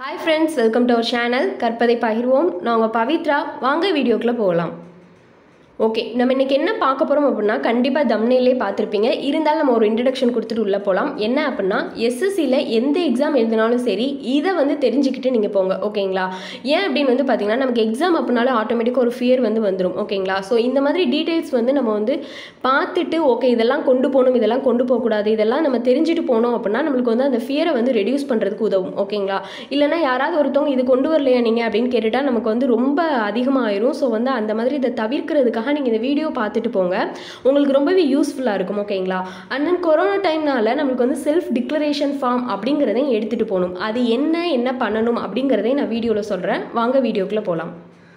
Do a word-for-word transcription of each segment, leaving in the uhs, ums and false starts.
Hi friends, welcome to our channel கற்பதை பகிர்வோம். நான் உங்க பவித்ரா. வாங்க வீடியோக்குள்ள போகலாம். ஓகே, நம்ம இன்னைக்கு என்ன பார்க்க போறோம் அப்படினா கண்டிப்பா தம்ப்நெயிலே பார்த்திருப்பீங்க. இருந்தாலும் நம்ம ஒரு இன்ட்ரோடக்ஷன் கொடுத்துட்டு உள்ள போலாம். என்ன அப்படினா எஸ்எஸ்சில எந்த எக்ஸாம் எழுதினாலும் சரி இத வந்து தெரிஞ்சிக்கிட்டு நீங்க போங்க. ஓகேங்களா? ஏன் அப்படினு வந்து பாத்தீங்கன்னா நமக்கு எக்ஸாம் அப்படினால ஆட்டோமேட்டிக்கா ஒரு ஃபியர் வந்து வந்துரும். ஓகேங்களா? சோ இந்த மாதிரி டீடைல்ஸ் வந்து நம்ம வந்து பார்த்துட்டு ஓகே இதெல்லாம் கொண்டு போணும், இதெல்லாம் கொண்டு போக கூடாது, இதெல்லாம் நம்ம தெரிஞ்சிட்டு போனோம் அப்படினா நமக்கு வந்து அந்த ஃபியரை வந்து ரெடியூஸ் பண்றதுக்கு உதவும். ஓகேங்களா? இல்லனா யாராவது ஒருத்தவங்க இது கொண்டு வரலையா நீங்க அப்படினு கேட்டுட்டா நமக்கு வந்து ரொம்ப அதிகமாயிரும். சோ வந்து அந்த மாதிரி இத தவிர்க்கிறதுக்கு நீங்க இந்த வீடியோ பார்த்துட்டு போங்க. உங்களுக்கு ரொம்பவே யூஸ்ஃபுல்லா இருக்கும். ஓகேங்களா? அண்ட் தென் கொரோனா டைம்னால நமக்கு வந்து செல்ஃப் டிக்ளரேஷன் ஃபார்ம் அப்படிங்கறதை எடுத்துட்டு போணும். அது என்ன என்ன பண்ணணும் அப்படிங்கறதை நான் வீடியோல சொல்றேன். வாங்க வீடியோக்குள்ள போலாம்.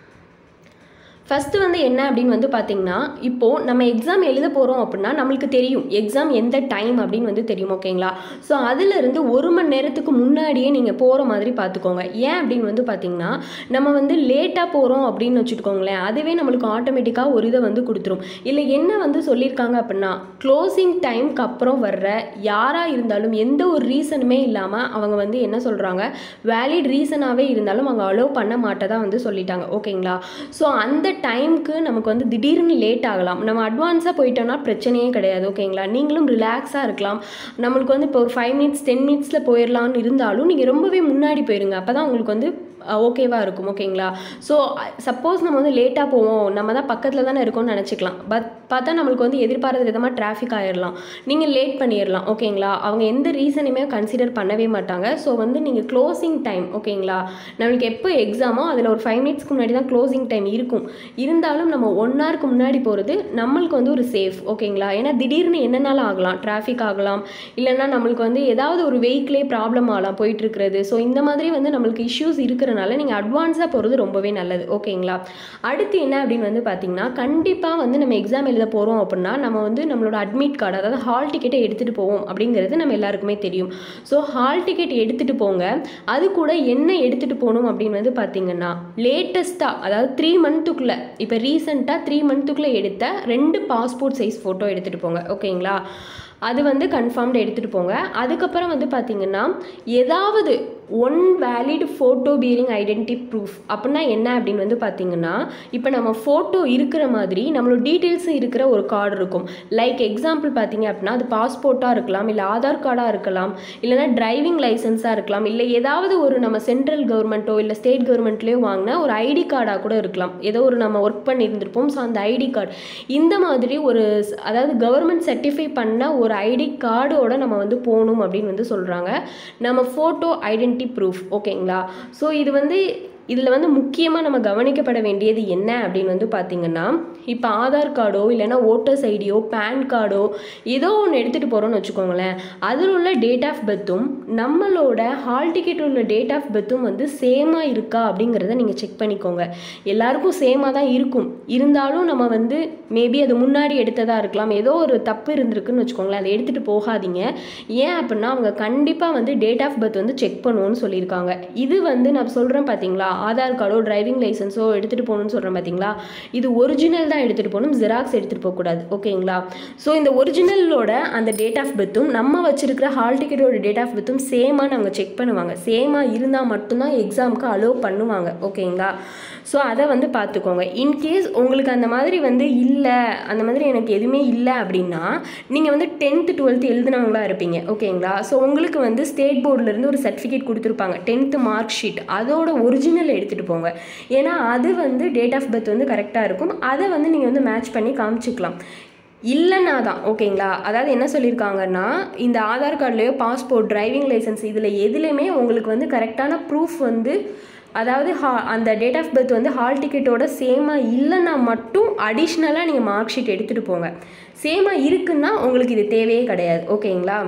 ஃபர்ஸ்ட் வந்து என்ன அப்படின்னு வந்து பார்த்தீங்கன்னா இப்போ நம்ம எக்ஸாம் எழுத போகிறோம் அப்படின்னா நம்மளுக்கு தெரியும் எக்ஸாம் எந்த டைம் அப்படின்னு வந்து தெரியும். ஓகேங்களா? ஸோ அதிலிருந்து ஒரு மணி நேரத்துக்கு முன்னாடியே நீங்கள் போகிற மாதிரி பார்த்துக்கோங்க. ஏன் அப்படின்னு வந்து பார்த்தீங்கன்னா நம்ம வந்து லேட்டாக போகிறோம் அப்படின்னு வச்சுக்கோங்களேன், அதுவே நம்மளுக்கு ஆட்டோமேட்டிக்காக ஒரு இதை வந்து கொடுத்துரும். இல்லை என்ன வந்து சொல்லியிருக்காங்க அப்படின்னா க்ளோசிங் டைமுக்கு அப்புறம் வர்ற யாராக இருந்தாலும் எந்த ஒரு ரீசனுமே இல்லாமல் அவங்க வந்து என்ன சொல்கிறாங்க, வேலிட் ரீசனாகவே இருந்தாலும் அவங்க அலோவ் பண்ண மாட்டதா வந்து சொல்லிட்டாங்க. ஓகேங்களா? ஸோ அந்த டைமுக்கு நமக்கு வந்து திடீர்னு லேட் ஆகலாம். நம்ம அட்வான்ஸாக போயிட்டோம்னா பிரச்சனையே கிடையாது. ஓகேங்களா? நீங்களும் ரிலாக்ஸாக இருக்கலாம். நம்மளுக்கு வந்து இப்போ ஒரு ஃபைவ் மினிட்ஸ் டென் மினிட்ஸில் போயிடலான்னு இருந்தாலும் நீங்கள் ரொம்பவே முன்னாடி போயிருங்க. அப்போ தான் உங்களுக்கு வந்து ஓகேவாக இருக்கும். ஓகேங்களா? ஸோ சப்போஸ் நம்ம வந்து லேட்டாக போவோம், நம்ம தான் பக்கத்தில் தானே இருக்கோம்னு நினச்சிக்கலாம். பட் பார்த்தா நம்மளுக்கு வந்து எதிர்பாராத விதமாக டிராஃபிக் ஆகிடலாம், நீங்கள் லேட் பண்ணிடலாம். ஓகேங்களா? அவங்க எந்த ரீசனையுமே கன்சிடர் பண்ணவே மாட்டாங்க. ஸோ வந்து நீங்கள் க்ளோசிங் டைம் ஓகேங்களா நம்மளுக்கு எப்போ எக்ஸாமோ அதில் ஒரு ஃபைவ் மினிட்ஸ்க்கு முன்னாடி தான் க்ளோசிங் டைம் இருக்கும். இருந்தாலும் நம்ம ஒன் ஹவருக்கு முன்னாடி போகிறது நம்மளுக்கு வந்து ஒரு சேஃப். ஓகேங்களா? ஏன்னா திடீர்னு என்னென்னாலும் ஆகலாம், டிராஃபிக் ஆகலாம், இல்லைன்னா நம்மளுக்கு வந்து ஏதாவது ஒரு வெஹிக்கிளே ப்ராப்ளம் ஆகலாம் போயிட்டு இருக்கிறது. ஸோ இந்த மாதிரி வந்து நம்மளுக்கு இஷ்யூஸ் இருக்கிற நீங்க அட்வான்ஸா போறது ரொம்பவே நல்லது. ஓகேங்களா? அடுத்து என்ன அப்படின்னு வந்து பாத்தீங்கன்னா கண்டிப்பா வந்து நம்ம எக்ஸாம் எழுத போறோம் அப்படின்னா நம்ம வந்து நம்மளோட அட்மிட் கார்டு அதாவது ஹால் டிக்கெட்டை எடுத்துட்டு போவோம் அப்படிங்கிறது நம்ம எல்லாருக்குமே தெரியும். ஸோ ஹால் டிக்கெட் எடுத்துட்டு போங்க. அது கூட என்ன எடுத்துட்டு போகணும் அப்படின்னு வந்து பாத்தீங்கன்னா லேட்டஸ்டா அதாவது த்ரீ மந்த்துக்குள்ள இப்ப ரீசெண்டா த்ரீ மந்த்துக்குள்ள எடுத்த ரெண்டு பாஸ்போர்ட் சைஸ் போட்டோ எடுத்துட்டு போங்க. ஓகேங்களா? அது வந்து கன்ஃபார்ம்டு எடுத்துகிட்டு போங்க. அதுக்கப்புறம் வந்து பார்த்தீங்கன்னா ஏதாவது one valid photo bearing identity proof அப்படின்னா என்ன அப்படின்னு வந்து பார்த்தீங்கன்னா இப்போ நம்ம ஃபோட்டோ இருக்கிற மாதிரி நம்மளோட டீட்டெயில்ஸும் இருக்கிற ஒரு கார்டு இருக்கும். லைக் எக்ஸாம்பிள் பார்த்தீங்க அப்படின்னா அது பாஸ்போர்ட்டாக இருக்கலாம், இல்லை ஆதார் கார்டாக இருக்கலாம், இல்லைனா டிரைவிங் லைசன்ஸாக இருக்கலாம், இல்லை ஏதாவது ஒரு நம்ம சென்ட்ரல் கவர்மெண்ட்டோ இல்லை ஸ்டேட் கவர்மெண்ட்லேயோ வாங்கின ஒரு ஐடி கார்டாக கூட இருக்கலாம். ஏதோ ஒரு நம்ம ஒர்க் பண்ணியிருந்திருப்போம். ஸோ அந்த ஐடி கார்டு இந்த மாதிரி ஒரு அதாவது கவர்மெண்ட் சர்டிஃபை பண்ண ஒரு ஒரு ஐடி கார்டோட நம்ம வந்து போகணும் அப்படின்னு வந்து சொல்கிறாங்க. நம்ம ஃபோட்டோ ஐடென்டி ப்ரூஃப். ஓகேங்களா? ஸோ இது வந்து இதில் வந்து முக்கியமாக நம்ம கவனிக்கப்பட வேண்டியது என்ன அப்படின்னு வந்து பார்த்திங்கன்னா இப்போ ஆதார் கார்டோ இல்லைனா ஓட்டர்ஸ் ஐடியோ பேன் கார்டோ ஏதோ ஒன்று எடுத்துகிட்டு போகிறோன்னு வச்சுக்கோங்களேன், அதில் உள்ள டேட் ஆஃப் பர்த்தும் நம்மளோட ஹால் டிக்கெட் உள்ள டேட் ஆஃப் பர்த்தும் வந்து சேமாக இருக்கா அப்படிங்கிறத நீங்கள் செக் பண்ணிக்கோங்க. எல்லாருக்கும் சேமாக தான் இருக்கும். இருந்தாலும் நம்ம வந்து மேபி அது முன்னாடி எடுத்ததாக இருக்கலாம், ஏதோ ஒரு தப்பு இருந்திருக்குன்னு வச்சுக்கோங்களேன், அதை எடுத்துகிட்டு போகாதீங்க. ஏன் அப்படின்னா அவங்க கண்டிப்பாக வந்து டேட் ஆஃப் பர்த் வந்து செக் பண்ணுவோன்னு சொல்லியிருக்காங்க. இது வந்து நான் சொல்கிறேன் பார்த்தீங்களா, ஆதார் கார்டோ டிரைவிங் லைசன்ஸோ எடுத்துகிட்டு போகணும்னு சொல்கிறேன் பார்த்தீங்களா, இது ஒரிஜினல் தான் எடுத்துகிட்டு போகணும், ஜெராக்ஸ் எடுத்துகிட்டு போகக்கூடாது. ஓகேங்களா? ஸோ இந்த ஒரிஜினலோட அந்த டேட் ஆஃப் பர்த்தும் நம்ம வச்சிருக்கிற ஹால் டிக்கெட்டோட டேட் ஆஃப் பர்த்தும் சேமாக அவங்க செக் பண்ணுவாங்க. சேமாக இருந்தால் மட்டும்தான் எக்ஸாமுக்கு அலோவ் பண்ணுவாங்க. ஓகேங்களா? ஸோ அதை வந்து பார்த்துக்கோங்க. இன்கேஸ் உங்களுக்கு அந்த மாதிரி வந்து இல்லை, அந்த மாதிரி எனக்கு எதுவுமே இல்லை அப்படின்னா நீங்கள் வந்து டென்த்து டுவெல்த்து எழுதுனவங்களா இருப்பீங்க. ஓகேங்களா? ஸோ உங்களுக்கு வந்து ஸ்டேட் போர்ட்லேருந்து ஒரு சர்டிஃபிகேட் கொடுத்துருப்பாங்க, டென்த்து மார்க் ஷீட், அதோட ஒரிஜினல் எடுத்துகிட்டு போங்க. ஏன்னா அது வந்து டேட் ஆஃப் பர்த் வந்து கரெக்டாக இருக்கும். அதை வந்து நீங்கள் வந்து மேட்ச் பண்ணி காமிச்சிக்கலாம். இல்லைன்னா தான் ஓகேங்களா, அதாவது என்ன சொல்லியிருக்காங்கன்னா இந்த ஆதார் கார்டுலேயோ பாஸ்போர்ட் டிரைவிங் லைசன்ஸ் இதில் எதுலேயுமே உங்களுக்கு வந்து கரெக்டான ப்ரூஃப் வந்து அதாவது ஹா அந்த டேட் ஆஃப் பர்த் வந்து ஹால் டிக்கெட்டோட சேமாக இல்லைன்னா மட்டும் அடிஷ்னலாக நீங்கள் மார்க் ஷீட் எடுத்துகிட்டு போங்க. சேமாக இருக்குன்னா உங்களுக்கு இது தேவையே கிடையாது. ஓகேங்களா?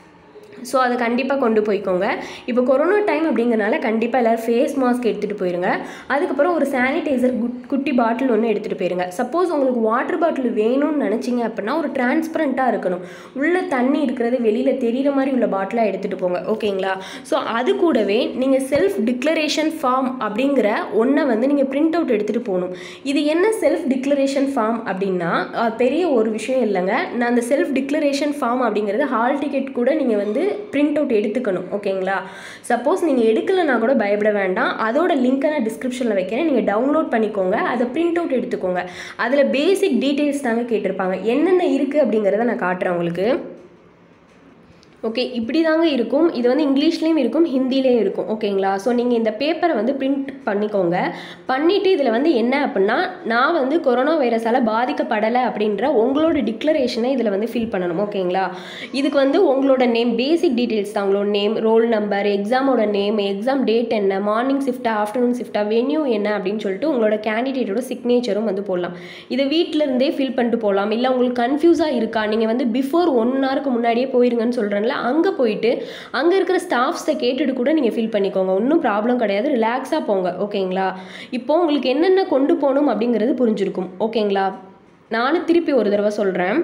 ஸோ அதை கண்டிப்பாக கொண்டு போய்க்கோங்க. இப்போ கொரோனா டைம் அப்படிங்கிறனால கண்டிப்பாக எல்லோரும் ஃபேஸ் மாஸ்க் எடுத்துகிட்டு போயிருங்க. அதுக்கப்புறம் ஒரு சானிடைசர் குட்டி பாட்டில் ஒன்று எடுத்துகிட்டு போயிருங்க. சப்போஸ் உங்களுக்கு வாட்டர் பாட்டில் வேணும்னு நினச்சிங்க அப்படின்னா ஒரு டிரான்ஸ்பரண்ட்டாக இருக்கணும், உள்ளே தண்ணி இருக்கிறது வெளியில் தெரிகிற மாதிரி உள்ள பாட்டிலாக எடுத்துகிட்டு போங்க. ஓகேங்களா? ஸோ அது கூடவே நீங்கள் செல்ஃப் டிக்ளரேஷன் ஃபார்ம் அப்படிங்கிற ஒன்றை வந்து நீங்கள் பிரிண்ட் அவுட் எடுத்துகிட்டு போகணும். இது என்ன செல்ஃப் டிக்ளரேஷன் ஃபார்ம் அப்படின்னா பெரிய ஒரு விஷயம் இல்லைங்க. நான் அந்த செல்ஃப் டிக்ளரேஷன் ஃபார்ம் அப்படிங்கிறது ஹால் டிக்கெட் கூட நீங்கள் வந்து பிரிண்ட் அவுட் எடுத்துக்கணும். ஓகேங்களா? சப்போஸ் நீங்கள் எடுக்கலைன்னா கூட பயப்பட வேண்டாம். அதோட லிங்க்கை நான் டிஸ்கிரிப்ஷனில் வைக்கிறேன். நீங்கள் டவுன்லோட் பண்ணிக்கோங்க, அதை பிரிண்ட் அவுட் எடுத்துக்கோங்க. அதில் பேசிக் டீட்டெயில்ஸ் தாங்க கேட்டிருப்பாங்க. என்னென்ன இருக்குது அப்படிங்கிறத நான் காட்டுறேன் உங்களுக்கு. ஓகே, இப்படி தாங்க இருக்கும். இது வந்து இங்கிலீஷ்லேயும் இருக்கும், ஹிந்திலேயும் இருக்கும். ஓகேங்களா? ஸோ நீங்கள் இந்த பேப்பரை வந்து பிரிண்ட் பண்ணிக்கோங்க. பண்ணிவிட்டு இதில் வந்து என்ன அப்படின்னா, நான் வந்து கொரோனா வைரஸால் பாதிக்கப்படலை அப்படின்ற உங்களோட டிக்ளரேஷனை இதில் வந்து ஃபில் பண்ணணும். ஓகேங்களா? இதுக்கு வந்து உங்களோட நேம், பேசிக் டீட்டெயில்ஸ் தான். உங்களோட நேம், ரோல் நம்பர், எக்ஸாமோட நேம், எக்ஸாம் டேட் என்ன, மார்னிங் ஷிஃப்ட்டா, ஆஃப்டர்நூன் ஷிஃப்ட்டா, வென்யூ என்ன அப்படின்னு சொல்லிட்டு உங்களோட கேண்டிடேட்டோட சிக்னேச்சரும் வந்து போடலாம். இதை வீட்டில் இருந்தே ஃபில் பண்ணிட்டு போகலாம். இல்லை உங்களுக்கு கன்ஃபியூஸாக இருக்கா, நீங்கள் வந்து பிஃபோர் ஒன் ஹவருக்கு முன்னாடியே போயிருங்கன்னு சொல்கிறேன்ல, அங்கே போயிட்டு அங்கே இருக்கிற ஸ்டாஃப்ஸை கேட்டுட்டு கூட நீங்கள் ஃபில் பண்ணிக்கோங்க. ஒன்றும் ப்ராப்ளம் கிடையாது. ரிலாக்ஸாக போங்க. ஓகேங்களா? இப்போ உங்களுக்கு என்னென்ன கொண்டு போகணும் அப்படிங்கிறது புரிஞ்சிருக்கும். ஓகேங்களா? நானும் திருப்பி ஒரு தடவை சொல்கிறேன்.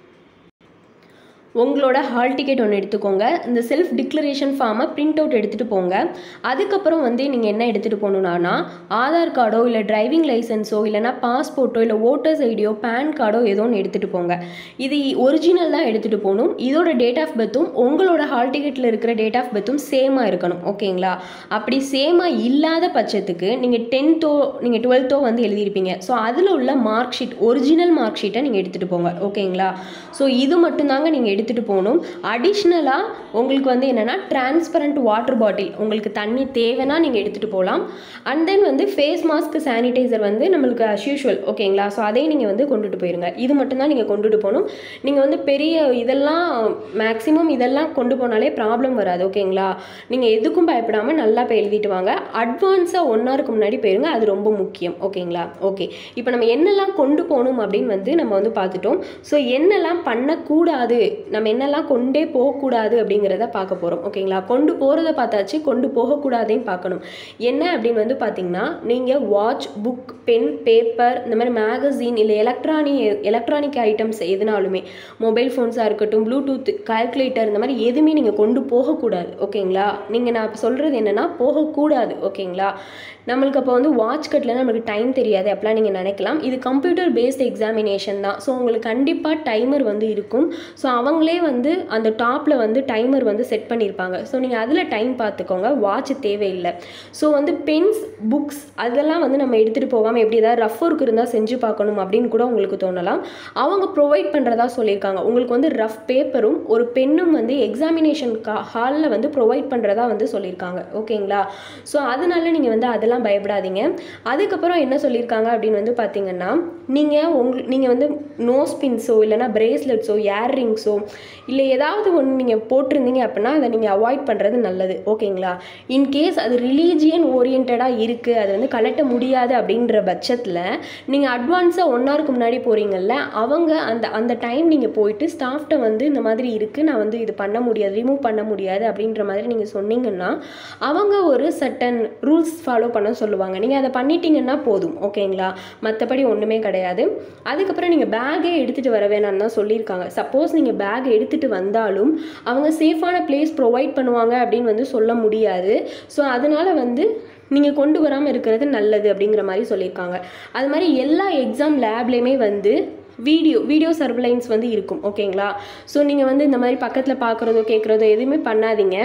உங்களோட ஹால் டிக்கெட் ஒன்று எடுத்துக்கோங்க. இந்த செல்ஃப் டிக்ளரேஷன் ஃபார்மை பிரிண்ட் அவுட் எடுத்துகிட்டு போங்க. அதுக்கப்புறம் வந்து நீங்கள் என்ன எடுத்துகிட்டு போகணுன்னா, ஆதார் கார்டோ இல்லை டிரைவிங் லைசன்ஸோ இல்லைனா பாஸ்போர்ட்டோ இல்லை ஓட்டர்ஸ் ஐடியோ பேன் கார்டோ ஏதோ ஒன்று எடுத்துகிட்டு போங்க. இது ஒரிஜினல் தான் எடுத்துகிட்டு போகணும். இதோட டேட் ஆஃப் பர்த்தும் உங்களோட ஹால் டிக்கெட்டில் இருக்கிற டேட் ஆஃப் பர்த்தும் சேமாக இருக்கணும். ஓகேங்களா? அப்படி சேமாக இல்லாத பட்சத்துக்கு நீங்கள் டென்த்தோ நீங்கள் டுவெல்த்தோ வந்து எழுதியிருப்பீங்க. ஸோ அதில் உள்ள மார்க் ஷீட், ஒரிஜினல் மார்க் ஷீட்டை நீங்கள் எடுத்துகிட்டு போங்க. ஓகேங்களா? ஸோ இது மட்டும்தாங்க நீங்கள் எடுத்துகிட்டு போகணும். அடிஷ்னலாக உங்களுக்கு வந்து என்னென்னா டிரான்ஸ்பரண்ட் வாட்டர் பாட்டில், உங்களுக்கு தண்ணி தேவைன்னா நீங்கள் எடுத்துகிட்டு போகலாம். அண்ட் தென் வந்து ஃபேஸ் மாஸ்க், சானிடைசர் வந்து நம்மளுக்கு அஸ் யூஷுவல். ஓகேங்களா? ஸோ அதையும் நீங்கள் வந்து கொண்டுட்டு போயிருங்க. இது மட்டும்தான் நீங்கள் கொண்டுட்டு போகணும். நீங்கள் வந்து பெரிய இதெல்லாம் மேக்ஸிமம் இதெல்லாம் கொண்டு போனாலே ப்ராப்ளம் வராது. ஓகேங்களா? நீங்கள் எதுக்கும் பயப்படாமல் நல்லா போய் எழுதிட்டு வாங்க. அட்வான்ஸாக ஒன் ஹவருக்கு முன்னாடி போயிருங்க. அது ரொம்ப முக்கியம். ஓகேங்களா? ஓகே, இப்போ நம்ம என்னெல்லாம் கொண்டு போகணும் அப்படின்னு வந்து நம்ம வந்து பார்த்துட்டோம். ஸோ என்னெல்லாம் பண்ணக்கூடாது, நம்ம என்னெல்லாம் கொண்டே போகக்கூடாது அப்படிங்கிறத பார்க்க போகிறோம். ஓகேங்களா? கொண்டு போகிறத பார்த்தாச்சு, கொண்டு போகக்கூடாதையும் பார்க்கணும். என்ன அப்படின்னு வந்து பார்த்தீங்கன்னா, நீங்கள் வாட்ச், புக், பென், பேப்பர், இந்த மாதிரி மேகசின் இல்லை எலக்ட்ரானிக் எலக்ட்ரானிக் ஐட்டம்ஸ் எதுனாலுமே, மொபைல் ஃபோன்ஸாக இருக்கட்டும், ப்ளூடூத், கால்குலேட்டர், இந்த மாதிரி எதுவுமே நீங்கள் கொண்டு போகக்கூடாது. ஓகேங்களா? நீங்கள் நான் இப்போ சொல்கிறது என்னென்னா போகக்கூடாது. ஓகேங்களா? நம்மளுக்கு அப்போ வந்து வாட்ச் கட்டில் நம்மளுக்கு டைம் தெரியாது அப்படிலாம் நீங்கள் நினைக்கலாம். இது கம்ப்யூட்டர் பேஸ்ட் எக்ஸாமினேஷன் தான். ஸோ உங்களுக்கு கண்டிப்பாக டைமர் வந்து இருக்கும். ஸோ அவங்களே வந்து அந்த டாப்பில் வந்து டைமர் வந்து செட் பண்ணியிருப்பாங்க. ஸோ நீங்கள் அதில் டைம் பார்த்துக்கோங்க. வாட்ச் தேவையில்லை. ஸோ வந்து பென்ஸ், புக்ஸ் அதெல்லாம் வந்து நம்ம எடுத்துகிட்டு போகாமல் எப்படி ஏதாவது ரஃப் ஒர்க் இருந்தால் செஞ்சு பார்க்கணும் அப்படின்னு கூட உங்களுக்கு தோணலாம். அவங்க ப்ரொவைட் பண்ணுறதா சொல்லியிருக்காங்க. உங்களுக்கு வந்து ரஃப் பேப்பரும் ஒரு பென்னும் வந்து எக்ஸாமினேஷன் கா ஹாலில் வந்து ப்ரொவைட் பண்ணுறதா வந்து சொல்லியிருக்காங்க. ஓகேங்களா? ஸோ அதனால நீங்கள் வந்து அதெல்லாம் பயப்படாதீங்க. அதுக்கப்புறம் என்ன சொல்லியிருக்காங்க அப்படின்னு வந்து பார்த்தீங்கன்னா, நீங்கள் உங்க நீங்கள் வந்து நோஸ் பின்ஸோ இல்லைனா பிரேஸ்லெட்ஸோ இயர்ரிங்ஸோ இல்லை ஏதாவது ஒன்று நீங்கள் போட்டிருந்தீங்க அப்படின்னா அதை நீங்கள் அவாய்ட் பண்ணுறது நல்லது. ஓகேங்களா? இன்கேஸ் அது ரிலீஜியன் ஓரியன்டாக இருக்குது, அது வந்து கலட்ட முடியாது அப்படின்ற பட்சத்தில் நீங்கள் அட்வான்ஸாக ஒன் ஹவருக்கு முன்னாடி போகிறீங்கல்ல, அவங்க அந்த அந்த டைம் நீங்கள் போயிட்டு ஸ்டாஃப்ட்ட வந்து இந்த மாதிரி இருக்குது, நான் வந்து இது பண்ண முடியாது, ரிமூவ் பண்ண முடியாது அப்படின்ற மாதிரி நீங்கள் சொன்னீங்கன்னா அவங்க ஒரு சர்டன் ரூல்ஸ் ஃபாலோ பண்ண சொல்லுவாங்க. நீங்கள் அதை பண்ணிட்டீங்கன்னா போதும். ஓகேங்களா? மற்றபடி ஒன்றுமே கிடையாது. அதுக்கப்புறம் நீங்கள் பேக்கே எடுத்துகிட்டு வர வேணாம்னு தான் சொல்லியிருக்காங்க. சப்போஸ் நீங்கள் பேக் எடுத்துகிட்டு வந்தாலும் அவங்க சேஃபான பிளேஸ் ப்ரொவைட் பண்ணுவாங்க அப்படின்னு வந்து சொல்ல முடியாது. ஸோ அதனால் வந்து நீங்கள் கொண்டு வராமல் இருக்கிறது நல்லது அப்படிங்கிற மாதிரி சொல்லியிருக்காங்க. அது மாதிரி எல்லா எக்ஸாம் லேப்லேயுமே வந்து வீடியோ வீடியோ சர்வலைன்ஸ் வந்து இருக்கும். ஓகேங்களா? ஸோ நீங்கள் வந்து இந்த மாதிரி பக்கத்தில் பார்க்குறதோ கேட்குறதோ எதுவுமே பண்ணாதீங்க.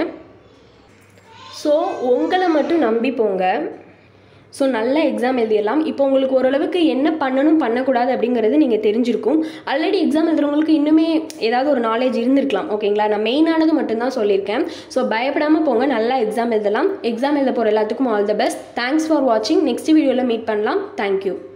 ஸோ உங்களை மட்டும் நம்பி போங்க. ஸோ நல்ல எக்ஸாம் எழுதிடலாம். இப்போ உங்களுக்கு ஓரளவுக்கு என்ன பண்ணணும் பண்ணக்கூடாது அப்படிங்கிறது நீங்கள் தெரிஞ்சிருக்கும். ஆல்ரெடி எக்ஸாம் எழுதுறவங்களுக்கு இன்னுமே ஏதாவது ஒரு நாலேஜ் இருந்திருக்கலாம். ஓகேங்களா? நான் மெயினானது மட்டும்தான் சொல்லியிருக்கேன். ஸோ பயப்படாமல் போங்க, நல்லா எக்ஸாம் எழுதலாம். எக்ஸாம் எழுத போகிற எல்லாத்துக்கும் all the best. Thanks for வாட்சிங். நெக்ஸ்ட் வீடியோவில் மீட் பண்ணலாம். தேங்க்யூ.